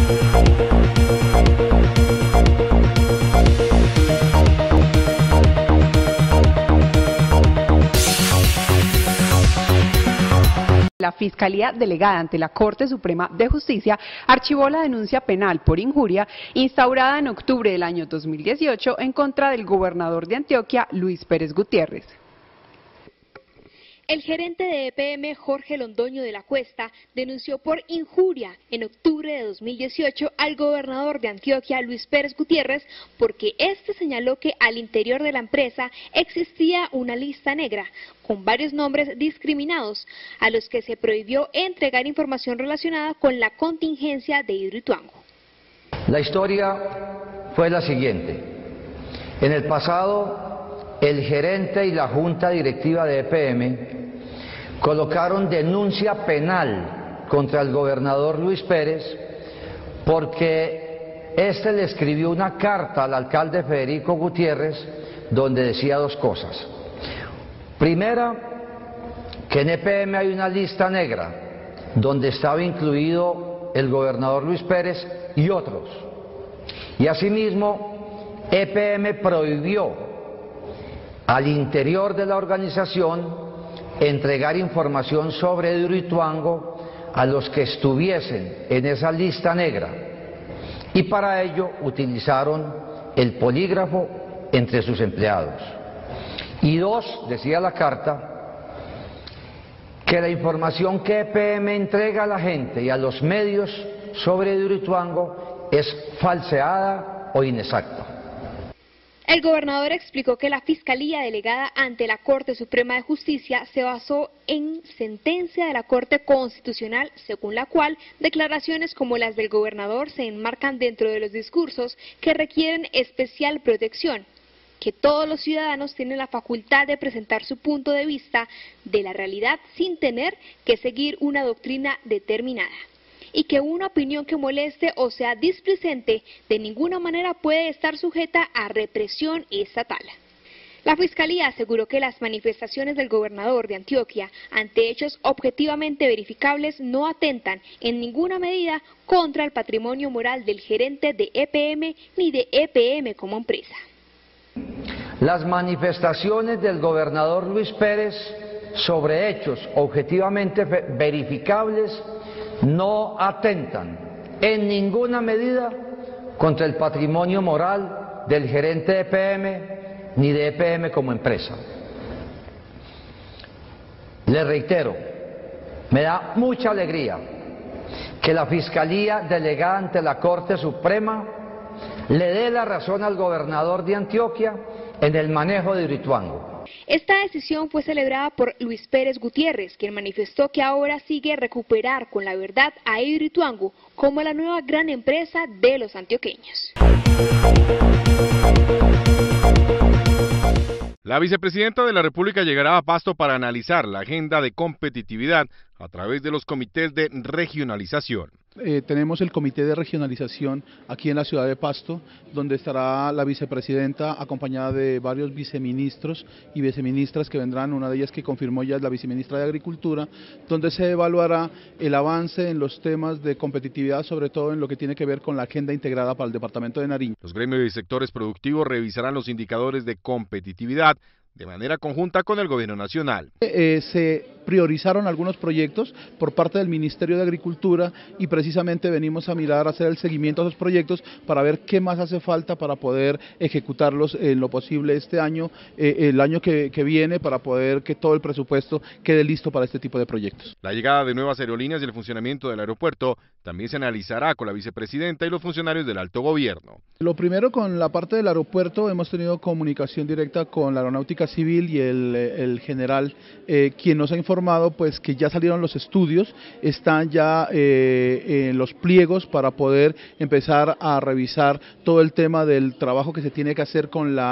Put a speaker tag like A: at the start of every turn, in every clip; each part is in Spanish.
A: La Fiscalía delegada ante la Corte Suprema de Justicia archivó la denuncia penal por injuria instaurada en octubre del año 2018 en contra del gobernador de Antioquia, Luis Pérez Gutiérrez.
B: El gerente de EPM, Jorge Londoño de la Cuesta, denunció por injuria en octubre de 2018 al gobernador de Antioquia, Luis Pérez Gutiérrez, porque este señaló que al interior de la empresa existía una lista negra con varios nombres discriminados, a los que se prohibió entregar información relacionada con la contingencia de Hidroituango.
C: La historia fue la siguiente. En el pasado, el gerente y la junta directiva de EPM colocaron denuncia penal contra el gobernador Luis Pérez porque éste le escribió una carta al alcalde Federico Gutiérrez donde decía dos cosas. Primera, que en EPM hay una lista negra donde estaba incluido el gobernador Luis Pérez y otros. Y asimismo, EPM prohibió al interior de la organización entregar información sobre Hidroituango a los que estuviesen en esa lista negra, y para ello utilizaron el polígrafo entre sus empleados. Y dos, decía la carta, que la información que EPM entrega a la gente y a los medios sobre Hidroituango es falseada o inexacta.
B: El gobernador explicó que la Fiscalía delegada ante la Corte Suprema de Justicia se basó en sentencia de la Corte Constitucional, según la cual declaraciones como las del gobernador se enmarcan dentro de los discursos que requieren especial protección, que todos los ciudadanos tienen la facultad de presentar su punto de vista de la realidad sin tener que seguir una doctrina determinada, y que una opinión que moleste o sea displicente de ninguna manera puede estar sujeta a represión estatal. La Fiscalía aseguró que las manifestaciones del gobernador de Antioquia ante hechos objetivamente verificables no atentan en ninguna medida contra el patrimonio moral del gerente de EPM ni de EPM como empresa.
C: Las manifestaciones del gobernador Luis Pérez sobre hechos objetivamente verificables no atentan en ninguna medida contra el patrimonio moral del gerente de EPM ni de EPM como empresa. Le reitero, me da mucha alegría que la Fiscalía delegada ante la Corte Suprema le dé la razón al gobernador de Antioquia en el manejo de Hidroituango.
B: Esta decisión fue celebrada por Luis Pérez Gutiérrez, quien manifestó que ahora sigue recuperar con la verdad a Hidroituango como la nueva gran empresa de los antioqueños.
D: La vicepresidenta de la República llegará a Pasto para analizar la agenda de competitividad a través de los comités de regionalización.
E: Tenemos el comité de regionalización aquí en la ciudad de Pasto, donde estará la vicepresidenta acompañada de varios viceministros y viceministras que vendrán. Una de ellas que confirmó ya es la viceministra de Agricultura, donde se evaluará el avance en los temas de competitividad, sobre todo en lo que tiene que ver con la agenda integrada para el departamento de Nariño.
D: Los gremios y sectores productivos revisarán los indicadores de competitividad de manera conjunta con el gobierno nacional.
E: Se priorizaron algunos proyectos por parte del Ministerio de Agricultura y precisamente venimos a mirar, a hacer el seguimiento a esos proyectos para ver qué más hace falta para poder ejecutarlos en lo posible este año, el año que viene, para poder que todo el presupuesto quede listo para este tipo de proyectos.
D: La llegada de nuevas aerolíneas y el funcionamiento del aeropuerto también se analizará con la vicepresidenta y los funcionarios del alto gobierno.
E: Lo primero, con la parte del aeropuerto hemos tenido comunicación directa con la Aeronáutica Civil y el general, quien nos ha informado pues que ya salieron los estudios, están ya en los pliegos para poder empezar a revisar todo el tema del trabajo que se tiene que hacer con la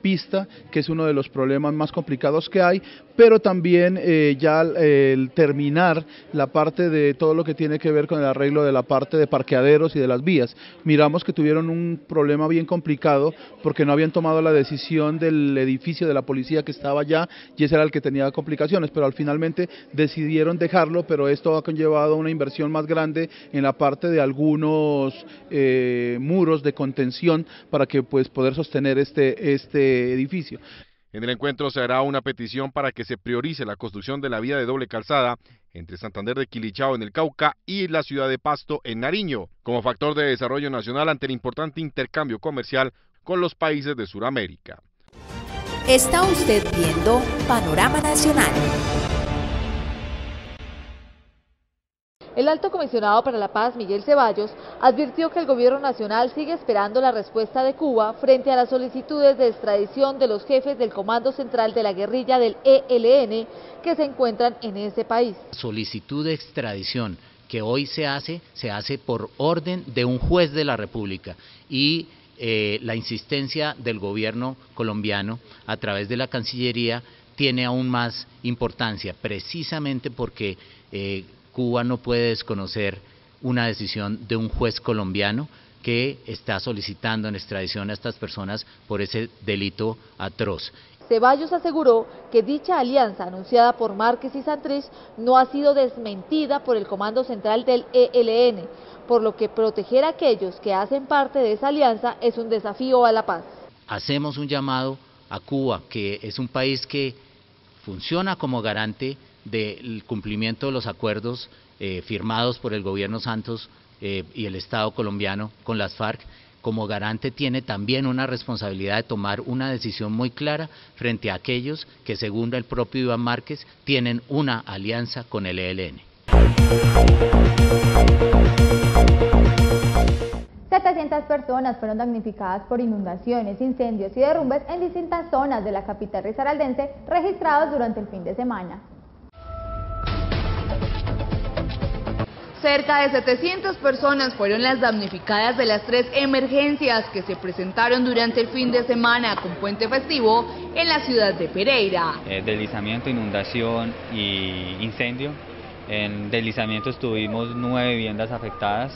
E: pista, que es uno de los problemas más complicados que hay, pero también ya el terminar la parte de todo lo que tiene que ver con el arreglo de la parte de parqueaderos y de las vías. Miramos que tuvieron un problema bien complicado porque no habían tomado la decisión del edificio de la policía que estaba allá y ese era el que tenía complicaciones, pero finalmente decidieron dejarlo, pero esto ha conllevado una inversión más grande en la parte de algunos muros de contención para que pues poder sostener este edificio.
D: En el encuentro se hará una petición para que se priorice la construcción de la vía de doble calzada entre Santander de Quilichao en el Cauca y la ciudad de Pasto en Nariño, como factor de desarrollo nacional ante el importante intercambio comercial con los países de Sudamérica.
F: Está usted viendo Panorama Nacional.
G: El alto comisionado para la paz, Miguel Ceballos, advirtió que el gobierno nacional sigue esperando la respuesta de Cuba frente a las solicitudes de extradición de los jefes del Comando Central de la Guerrilla del ELN que se encuentran en ese país.
H: Solicitud de extradición que hoy se hace por orden de un juez de la República y la insistencia del gobierno colombiano a través de la Cancillería tiene aún más importancia, precisamente porque Cuba no puede desconocer una decisión de un juez colombiano que está solicitando en extradición a estas personas por ese delito atroz.
G: Ceballos aseguró que dicha alianza anunciada por Márquez y Santrich no ha sido desmentida por el Comando Central del ELN, por lo que proteger a aquellos que hacen parte de esa alianza es un desafío a la paz.
H: Hacemos un llamado a Cuba, que es un país que funciona como garante del cumplimiento de los acuerdos firmados por el gobierno Santos y el Estado colombiano con las FARC. Como garante tiene también una responsabilidad de tomar una decisión muy clara frente a aquellos que, según el propio Iván Márquez, tienen una alianza con el ELN.
I: 700 personas fueron damnificadas por inundaciones, incendios y derrumbes en distintas zonas de la capital risaraldense registrados durante el fin de semana.
J: Cerca de 700 personas fueron las damnificadas de las 3 emergencias que se presentaron durante el fin de semana con puente festivo en la ciudad de Pereira.
K: Deslizamiento, inundación y incendio. En deslizamientos tuvimos 9 viviendas afectadas,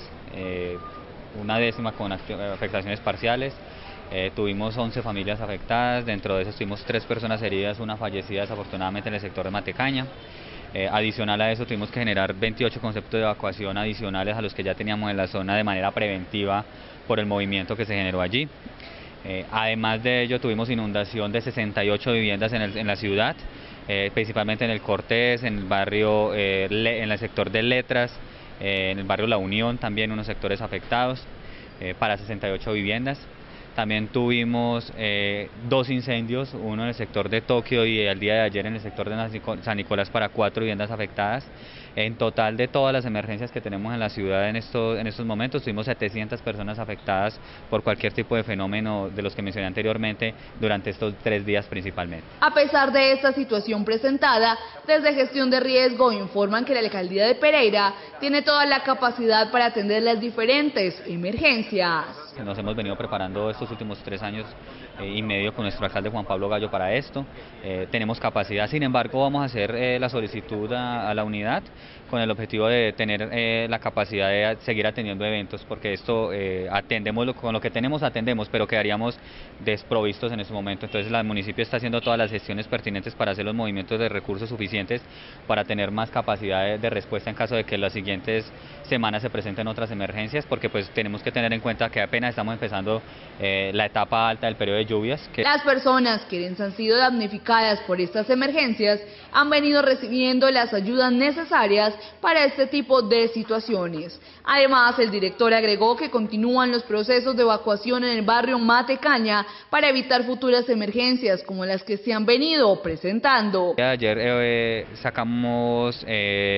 K: una décima con afectaciones parciales. Tuvimos 11 familias afectadas, dentro de eso tuvimos 3 personas heridas, una fallecida desafortunadamente en el sector de Matecaña. Adicional a eso tuvimos que generar 28 conceptos de evacuación adicionales a los que ya teníamos en la zona de manera preventiva por el movimiento que se generó allí. Además de ello tuvimos inundación de 68 viviendas en la ciudad, principalmente en el Cortés, en el barrio, en el sector de Letras, en el barrio La Unión también unos sectores afectados para 68 viviendas. También tuvimos 2 incendios, uno en el sector de Tokio y el día de ayer en el sector de San Nicolás para 4 viviendas afectadas. En total de todas las emergencias que tenemos en la ciudad en estos momentos tuvimos 700 personas afectadas por cualquier tipo de fenómeno de los que mencioné anteriormente durante estos 3 días principalmente.
J: A pesar de esta situación presentada, desde Gestión de Riesgo informan que la alcaldía de Pereira tiene toda la capacidad para atender las diferentes emergencias.
K: Nos hemos venido preparando estos últimos 3 años y medio con nuestro alcalde Juan Pablo Gallo para esto. Tenemos capacidad, sin embargo vamos a hacer la solicitud a la unidad con el objetivo de tener la capacidad de seguir atendiendo eventos, porque esto atendemos, con lo que tenemos atendemos, pero quedaríamos desprovistos en ese momento. Entonces el municipio está haciendo todas las gestiones pertinentes para hacer los movimientos de recursos suficientes para tener más capacidad de respuesta en caso de que las siguientes semanas se presenten otras emergencias, porque pues tenemos que tener en cuenta que apenas estamos empezando la etapa alta del periodo de lluvias.
J: Las personas quienes han sido damnificadas por estas emergencias han venido recibiendo las ayudas necesarias para este tipo de situaciones. Además, el director agregó que continúan los procesos de evacuación en el barrio Matecaña para evitar futuras emergencias como las que se han venido presentando.
K: Ayer sacamos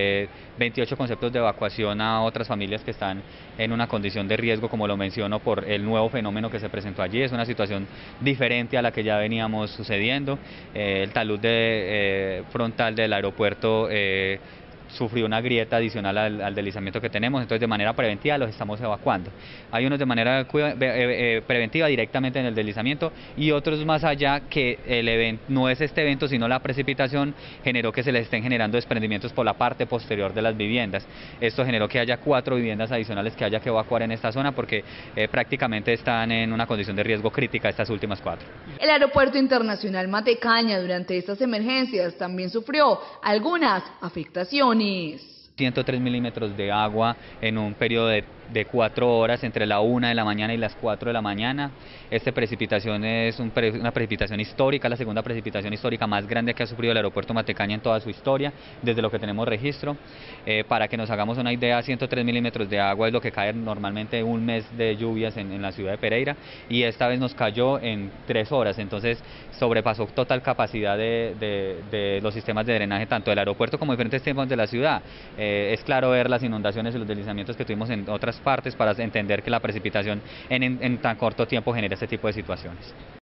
K: 28 conceptos de evacuación a otras familias que están en una condición de riesgo, como lo menciono, por el nuevo fenómeno que se presentó allí. Es una situación diferente a la que ya veníamos sucediendo. El talud frontal del aeropuerto sufrió una grieta adicional al deslizamiento que tenemos, entonces de manera preventiva los estamos evacuando. Hay unos de manera preventiva directamente en el deslizamiento y otros más allá que el evento, no es este evento sino la precipitación generó que se les estén generando desprendimientos por la parte posterior de las viviendas. Esto generó que haya 4 viviendas adicionales que haya que evacuar en esta zona porque prácticamente están en una condición de riesgo crítica estas últimas 4.
J: El Aeropuerto Internacional Matecaña durante estas emergencias también sufrió algunas afectaciones.
K: 103 milímetros de agua en un periodo de 4 horas entre la 1 de la mañana y las 4 de la mañana. Esta precipitación es una precipitación histórica, la segunda precipitación histórica más grande que ha sufrido el aeropuerto Matecaña en toda su historia, desde lo que tenemos registro. Para que nos hagamos una idea, 103 milímetros de agua es lo que cae normalmente un mes de lluvias en la ciudad de Pereira y esta vez nos cayó en 3 horas, entonces sobrepasó total capacidad de los sistemas de drenaje tanto del aeropuerto como diferentes sistemas de la ciudad. Es claro ver las inundaciones y los deslizamientos que tuvimos en otras partes para entender que la precipitación en tan corto tiempo genera este tipo de situaciones.